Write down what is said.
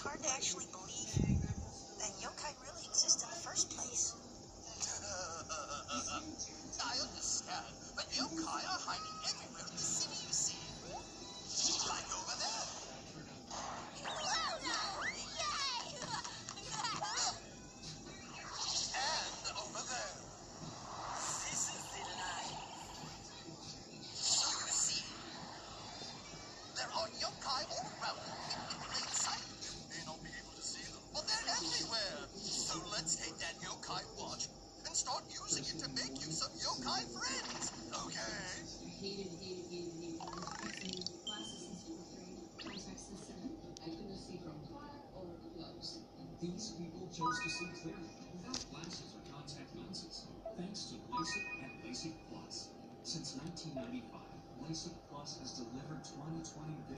hard to actually believe that yokai really exist in the first place. I understand, but yokai are hiding everywhere in the city, you see. Like over there. Oh no! Yay! And over there. This is the line. So you see, there are yokai all around in plain sight. You may not be able to see them, but they're everywhere. So let's take that yokai watch and start using it to make you some yokai friends, okay? Hated. Glasses since you were 3. Contacts since 7. I couldn't see from far or close. These people chose to see clearly without glasses or contact lenses, thanks to LASIK and LASIK Plus. Since 1995, LASIK Plus has delivered 20/20 vision.